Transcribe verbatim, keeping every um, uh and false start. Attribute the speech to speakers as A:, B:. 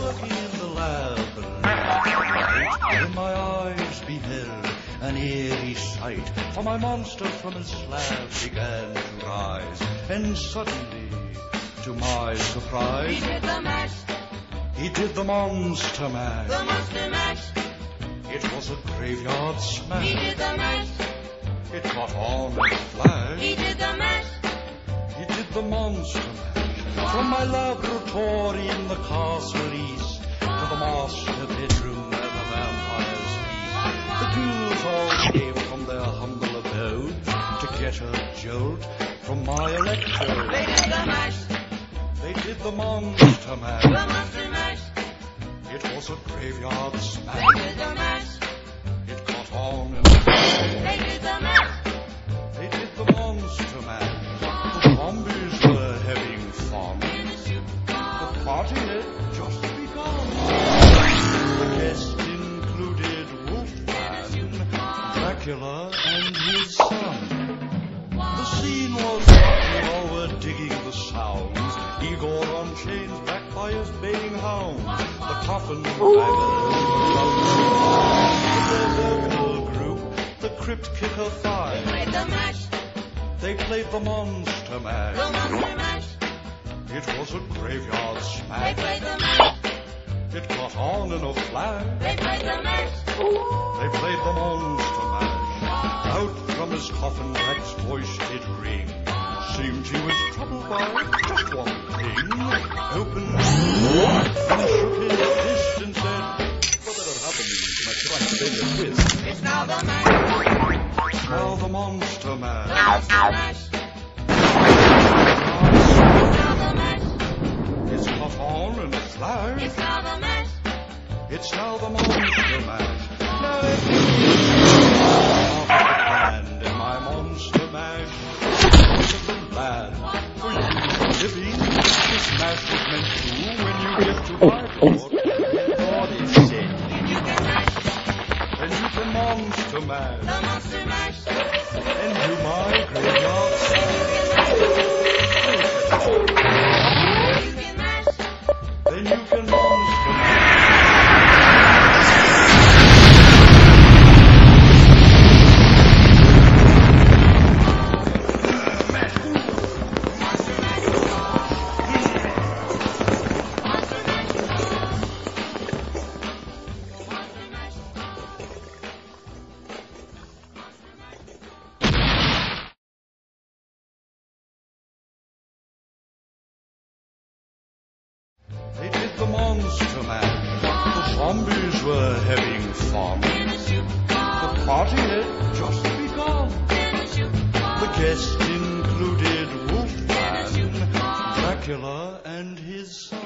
A: working in the lab, when my eyes beheld an eerie sight, for my monster from his slab began to rise, and suddenly, to my surprise,
B: He did the mash,
A: he did the monster mash.
B: the monster mash.
A: It was a graveyard smash.
B: He did the mash,
A: It caught on in a flash.
B: he did the mash.
A: He did the monster mash. From my laboratory in the castle east to the master bedroom where the vampires feast, the ghouls all came from their humble abode to get a jolt from my electrode.
B: They did the mash,
A: They did the monster mash.
B: the monster mash.
A: It was a graveyard
B: They
A: smash.
B: did the mash,
A: It caught on in a flash.
B: they did the mash.
A: They did the monster mash. The zombies were having fun. The party had just begun. The guests included Wolfman, Dracula, and his son. The scene was we all were digging the sounds. Igor on chains, backed by his baying hounds. The coffin bangers, the vocal group, the crypt kicker
B: They
A: five.
B: played the mash,
A: They played the monster
B: the
A: mash.
B: monster mash.
A: It was a graveyard
B: They
A: smash.
B: played the mash,
A: It caught on in a flash.
B: they played the mash.
A: They played the monster mash. Out from his coffin, Drac's voice did ring. Seemed he was troubled by just one thing. Opened and shook his fist and said, "What ever happened to my Christ been a twist?"
B: It's now the mash,
A: Now the monster
B: the
A: mash.
B: monster mash. It's now the mash,
A: It's caught on in a flash.
B: it's now the mash.
A: It's now the monster mash. Now it's and in my monster mash. Look at the lad. For you living, this mash is meant to when you get to my court. God is said,
B: And you can mash,
A: then you can monster mash.
B: the monster mash.
A: And do my graveyard smash.
B: You can mash,
A: Then you can monster mash. They did the monster mash. The zombies were having fun. The party had just begun. The guests included Wolfman, Dracula, and his son.